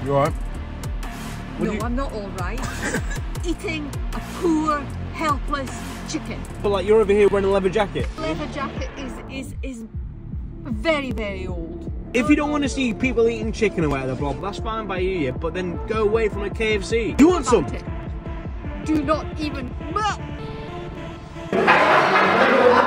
You alright? No, I'm not alright. Eating a poor, helpless chicken. But like, you're over here wearing a leather jacket. Leather jacket is very, very old. If you don't want to see people eating chicken or whatever, Bob, that's fine by you, yeah, but then go away from a KFC. You want some? Do not even...